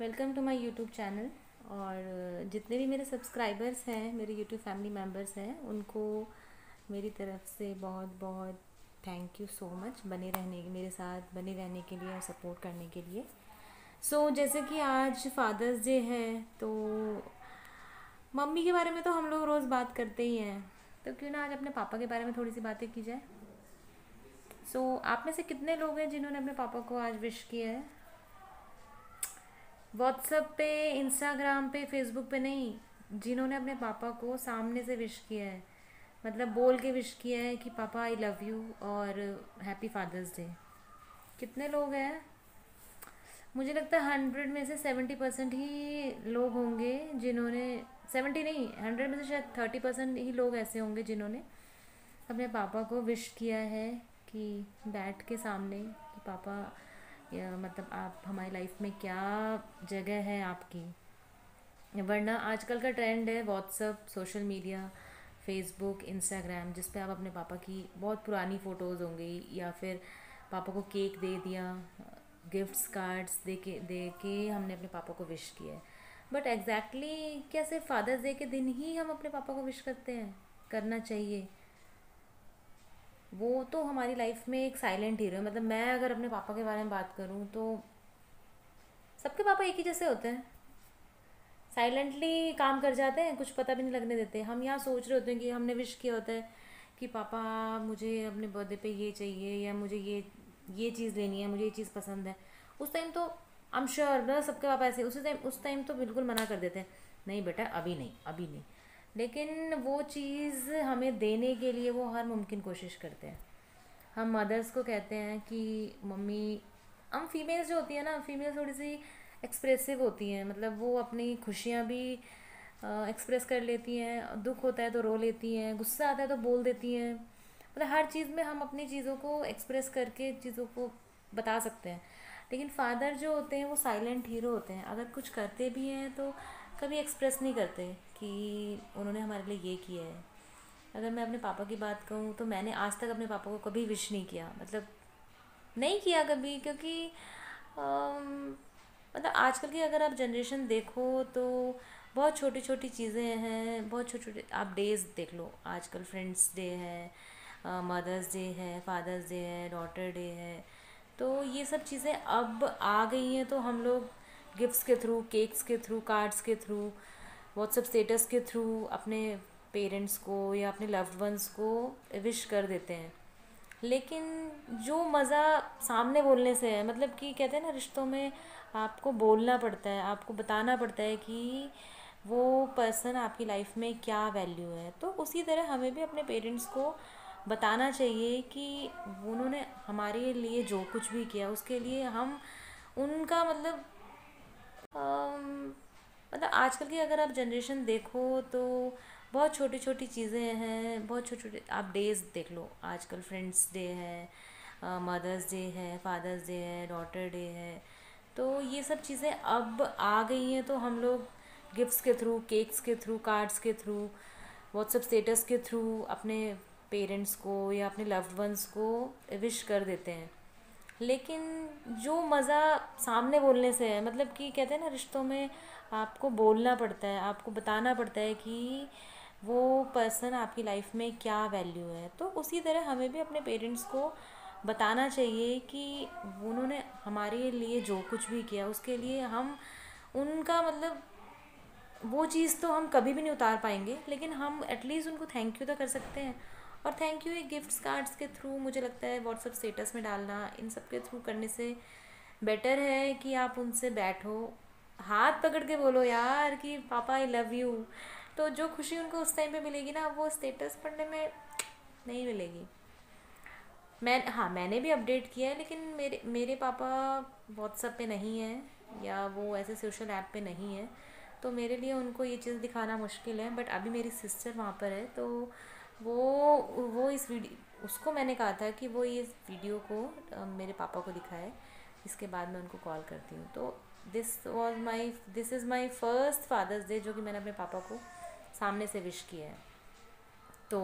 Welcome to my YouTube channel. और जितने भी मेरे सब्सक्राइबर्स हैं, मेरे यूट्यूब फैमिली मेम्बर्स हैं, उनको मेरी तरफ से बहुत बहुत थैंक यू सो मच बने रहने मेरे साथ बने रहने के लिए और सपोर्ट करने के लिए। जैसे कि आज फादर्स डे है, तो मम्मी के बारे में तो हम लोग रोज़ बात करते ही हैं, तो क्यों ना आज अपने पापा के बारे में थोड़ी सी बातें की जाए। आप में से कितने लोग हैं जिन्होंने अपने पापा को आज विश किया है? व्हाट्सएप पे, इंस्टाग्राम पे, फेसबुक पे नहीं, जिन्होंने अपने पापा को सामने से विश किया है, मतलब बोल के विश किया है कि पापा आई लव यू और हैप्पी फादर्स डे। कितने लोग हैं? मुझे लगता है 100 में से 70% ही लोग होंगे जिन्होंने, 70 नहीं, 100 में से शायद 30% ही लोग ऐसे होंगे जिन्होंने अपने पापा को विश किया है कि बैठ के सामने कि पापा, या मतलब आप हमारी लाइफ में क्या जगह है आपकी। वरना आजकल का ट्रेंड है WhatsApp, social media, Facebook, Instagram, जिस पे आप अपने पापा की बहुत पुरानी फ़ोटोज़ होंगी, या फिर पापा को केक दे दिया, गिफ्ट्स कार्ड्स दे के हमने अपने पापा को विश किया है। बट क्या सिर्फ फादर्स डे के दिन ही हम अपने पापा को विश करते हैं? करना चाहिए। वो तो हमारी लाइफ में एक साइलेंट हीरो है। मतलब मैं अगर अपने पापा के बारे में बात करूँ तो सबके पापा एक ही जैसे होते हैं, साइलेंटली काम कर जाते हैं, कुछ पता भी नहीं लगने देते। हम यहाँ सोच रहे होते हैं कि हमने विश किया होता है कि पापा मुझे अपने बर्थडे पे ये चाहिए, या मुझे ये चीज़ लेनी है, मुझे ये चीज़ पसंद है। उस टाइम तो आई एम श्योर मतलब सबके पापा ऐसे उस टाइम तो बिल्कुल मना कर देते हैं, नहीं बेटा अभी नहीं, अभी नहीं। लेकिन वो चीज़ हमें देने के लिए वो हर मुमकिन कोशिश करते हैं। हम मदर्स को कहते हैं कि मम्मी, हम फीमेल्स जो होती है ना, फीमेल्स थोड़ी सी एक्सप्रेसिव होती हैं, मतलब वो अपनी खुशियाँ भी एक्सप्रेस कर लेती हैं, दुख होता है तो रो लेती हैं, गुस्सा आता है तो बोल देती हैं। मतलब हर चीज़ में हम अपनी चीज़ों को एक्सप्रेस करके चीज़ों को बता सकते हैं। लेकिन फादर जो होते हैं वो साइलेंट हीरो होते हैं। अगर कुछ करते भी हैं तो कभी एक्सप्रेस नहीं करते कि उन्होंने हमारे लिए ये किया है। अगर मैं अपने पापा की बात कहूँ तो मैंने आज तक अपने पापा को कभी विश नहीं किया, मतलब नहीं किया कभी, क्योंकि अम, मतलब आजकल की अगर आप जनरेशन देखो तो बहुत छोटी छोटी चीज़ें हैं, बहुत छोटे छोटे आप डेज़ देख लो। आजकल फ्रेंड्स डे है, मदर्स डे है, फादर्स डे है, डॉटर डे है। तो ये सब चीज़ें अब आ गई हैं, तो हम लोग गिफ्ट्स के थ्रू, केक्स के थ्रू, कार्ड्स के थ्रू, व्हाट्सएप स्टेटस के थ्रू अपने पेरेंट्स को या अपने लव्ड वंस को विश कर देते हैं। लेकिन जो मज़ा सामने बोलने से है, मतलब कि कहते हैं ना रिश्तों में आपको बोलना पड़ता है, आपको बताना पड़ता है कि वो पर्सन आपकी लाइफ में क्या वैल्यू है। तो उसी तरह हमें भी अपने पेरेंट्स को बताना चाहिए कि उन्होंने हमारे लिए जो कुछ भी किया उसके लिए हम उनका अम, मतलब आजकल की अगर आप जनरेशन देखो तो बहुत छोटी छोटी चीज़ें हैं, बहुत छोटे छोटे आप डेज़ देख लो। आजकल फ्रेंड्स डे है, मदर्स डे है, फादर्स डे है, डॉटर डे है। तो ये सब चीज़ें अब आ गई हैं, तो हम लोग गिफ्ट्स के थ्रू, केक्स के थ्रू, कार्ड्स के थ्रू, व्हाट्सएप स्टेटस के थ्रू अपने पेरेंट्स को या अपने लव्ड वंस को विश कर देते हैं। लेकिन जो मज़ा सामने बोलने से है, मतलब कि कहते हैं ना रिश्तों में आपको बोलना पड़ता है, आपको बताना पड़ता है कि वो पर्सन आपकी लाइफ में क्या वैल्यू है। तो उसी तरह हमें भी अपने पेरेंट्स को बताना चाहिए कि उन्होंने हमारे लिए जो कुछ भी किया उसके लिए हम उनका वो चीज़ तो हम कभी भी नहीं उतार पाएंगे, लेकिन हम एटलीस्ट उनको थैंक यू तो कर सकते हैं। और थैंक यू ये गिफ्ट्स कार्ड्स के थ्रू, मुझे लगता है व्हाट्सएप स्टेटस में डालना, इन सब के थ्रू करने से बेटर है कि आप उनसे बैठो, हाथ पकड़ के बोलो यार कि पापा आई लव यू। तो जो खुशी उनको उस टाइम पे मिलेगी ना, वो स्टेटस पढ़ने में नहीं मिलेगी। मैंने भी अपडेट किया है, लेकिन मेरे मेरे पापा व्हाट्सएप पे नहीं है, या वो ऐसे सोशल ऐप पे नहीं है, तो मेरे लिए उनको ये चीज़ दिखाना मुश्किल है। बट अभी मेरी सिस्टर वहाँ पर है, तो वो वो इस वीडियो उसको मैंने कहा था कि वो ये वीडियो को मेरे पापा को दिखाए, इसके बाद मैं उनको कॉल करती हूँ। तो this is my first fathers day जो कि मैंने अपने पापा को सामने से विश किया है। तो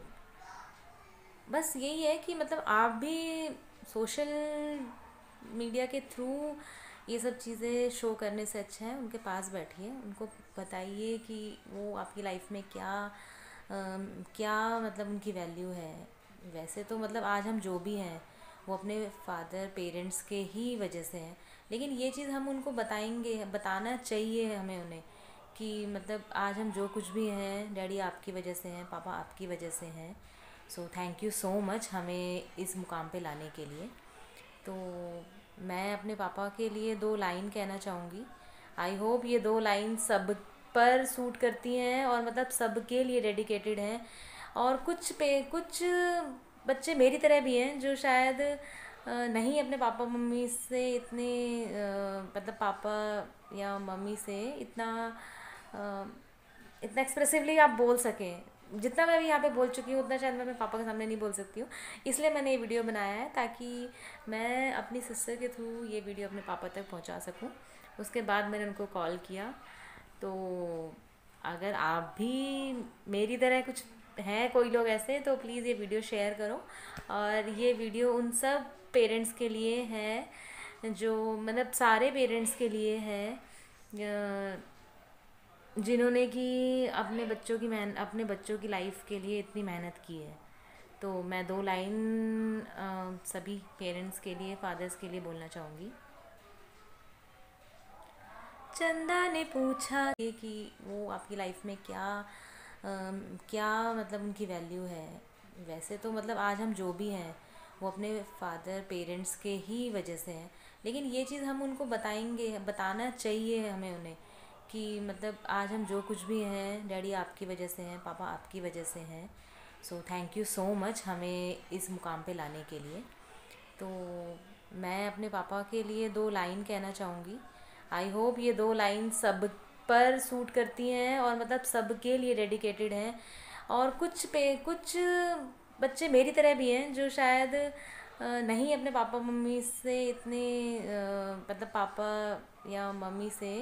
बस यही है कि मतलब आप भी सोशल मीडिया के थ्रू ये सब चीज़ें शो करने से अच्छा है उनके पास बैठिए, उनको बताइए कि वो आपकी लाइफ में क्या मतलब उनकी वैल्यू है। वैसे तो मतलब आज हम जो भी हैं वो अपने फादर पेरेंट्स के ही वजह से हैं, लेकिन ये चीज़ हम उनको बताएंगे, बताना चाहिए हमें उन्हें कि मतलब आज हम जो कुछ भी हैं डैडी आपकी वजह से हैं, पापा आपकी वजह से हैं। So thank you so much हमें इस मुकाम पे लाने के लिए। तो मैं अपने पापा के लिए 2 लाइन कहना चाहूँगी। आई होप ये 2 लाइन सब पर सूट करती हैं और मतलब सबके लिए डेडिकेटेड हैं। और कुछ बच्चे मेरी तरह भी हैं जो शायद नहीं अपने पापा मम्मी से इतने मतलब पापा या मम्मी से अ, इतना एक्सप्रेसिवली आप बोल सकें। जितना मैं अभी यहाँ पे बोल चुकी हूँ उतना शायद मैं अपने पापा के सामने नहीं बोल सकती हूँ, इसलिए मैंने ये वीडियो बनाया है ताकि मैं अपनी सिस्टर के थ्रू ये वीडियो अपने पापा तक पहुँचा सकूँ। उसके बाद मैंने उनको कॉल किया। तो अगर आप भी मेरी तरह कुछ हैं कोई लोग ऐसे, तो प्लीज़ ये वीडियो शेयर करो। और ये वीडियो उन सब पेरेंट्स के लिए है जो मतलब सारे पेरेंट्स के लिए है जिन्होंने कि अपने बच्चों की लाइफ के लिए इतनी मेहनत की है। तो मैं 2 लाइन सभी पेरेंट्स के लिए, फादर्स के लिए बोलना चाहूँगी। चंदा ने पूछा कि वो आपकी लाइफ में क्या मतलब उनकी वैल्यू है। वैसे तो मतलब आज हम जो भी हैं वो अपने फादर पेरेंट्स के ही वजह से हैं, लेकिन ये चीज़ हम उनको बताएंगे, बताना चाहिए हमें उन्हें कि मतलब आज हम जो कुछ भी हैं डैडी आपकी वजह से हैं, पापा आपकी वजह से हैं। So thank you so much हमें इस मुकाम पे लाने के लिए। तो मैं अपने पापा के लिए 2 लाइन कहना चाहूँगी। आई होप ये 2 लाइन सब पर सूट करती हैं और मतलब सबके लिए डेडिकेटेड हैं। और कुछ बच्चे मेरी तरह भी हैं जो शायद नहीं अपने पापा मम्मी से इतने मतलब पापा या मम्मी से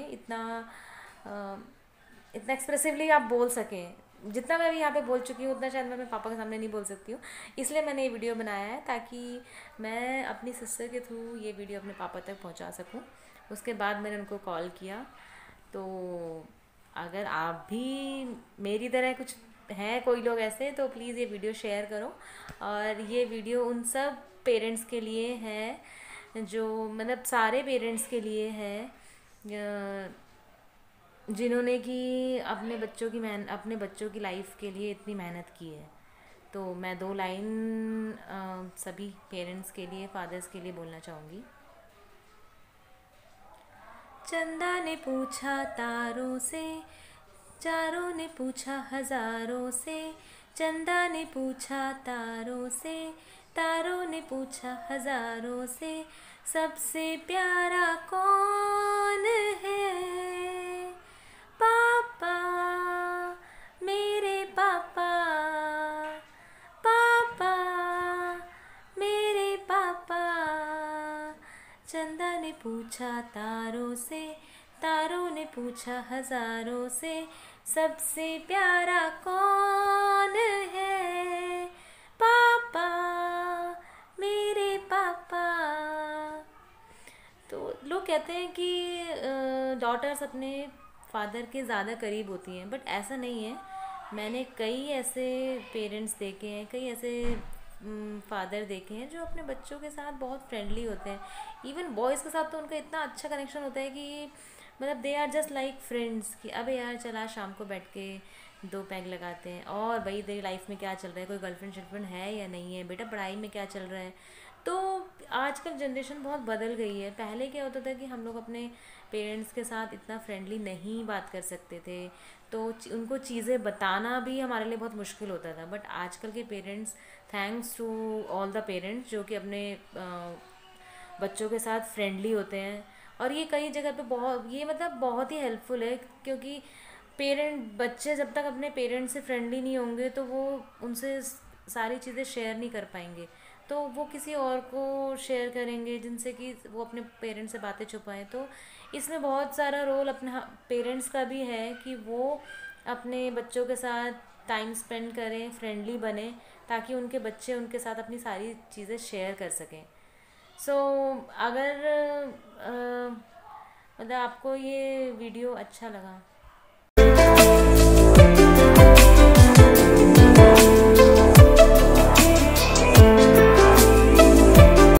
इतना एक्सप्रेसिवली आप बोल सकें। जितना मैं अभी यहाँ पे बोल चुकी हूँ उतना शायद मैं अपने पापा के सामने नहीं बोल सकती हूँ, इसलिए मैंने ये वीडियो बनाया है ताकि मैं अपनी सिस्टर के थ्रू ये वीडियो अपने पापा तक पहुँचा सकूँ। उसके बाद मैंने उनको कॉल किया। तो अगर आप भी मेरी तरह कुछ हैं कोई लोग ऐसे, तो प्लीज़ ये वीडियो शेयर करो। और ये वीडियो उन सब पेरेंट्स के लिए है जो मतलब सारे पेरेंट्स के लिए है जिन्होंने कि अपने बच्चों की लाइफ के लिए इतनी मेहनत की है। तो मैं 2 लाइन सभी पेरेंट्स के लिए, फादर्स के लिए बोलना चाहूँगी। चंदा ने पूछा तारों से, चारों ने पूछा हजारों से। चंदा ने पूछा तारों से, तारों ने पूछा हजारों से, सबसे प्यारा कौन है? पापा, मेरे पापा, पापा, मेरे पापा। चंदा ने पूछा तारों से, तारों ने पूछा हजारों से, सबसे प्यारा कौन है? पापा, मेरे पापा। तो लोग कहते हैं कि डॉटर्स अपने फादर के ज़्यादा करीब होती हैं, बट ऐसा नहीं है। मैंने कई ऐसे पेरेंट्स देखे हैं, कई ऐसे फादर देखे हैं जो अपने बच्चों के साथ बहुत फ्रेंडली होते हैं। इवन बॉयज़ के साथ तो उनका इतना अच्छा कनेक्शन होता है कि मतलब they are just like friends कि अबे यार चला शाम को बैठ के 2 पैग लगाते हैं, और भाई तेरी लाइफ में क्या चल रहा है, कोई गर्लफ्रेंड शर्लफ्रेंड है या नहीं है, बेटा पढ़ाई में क्या चल रहा है। तो आजकल जनरेशन बहुत बदल गई है। पहले क्या होता था कि हम लोग अपने पेरेंट्स के साथ इतना फ्रेंडली नहीं बात कर सकते थे, तो उनको चीज़ें बताना भी हमारे लिए बहुत मुश्किल होता था। बट आजकल के parents, thanks to all the parents जो कि अपने बच्चों के साथ फ्रेंडली होते हैं। और ये कई जगह पे मतलब बहुत ही हेल्पफुल है, क्योंकि बच्चे जब तक अपने पेरेंट्स से फ्रेंडली नहीं होंगे तो वो उनसे सारी चीज़ें शेयर नहीं कर पाएंगे, तो वो किसी और को शेयर करेंगे जिनसे कि वो अपने पेरेंट्स से बातें छुपाएं। तो इसमें बहुत सारा रोल अपने पेरेंट्स का भी है कि वो अपने बच्चों के साथ टाइम स्पेंड करें, फ्रेंडली बने, ताकि उनके बच्चे उनके साथ अपनी सारी चीज़ें शेयर कर सकें। सो अगर मतलब आपको ये वीडियो अच्छा लगा।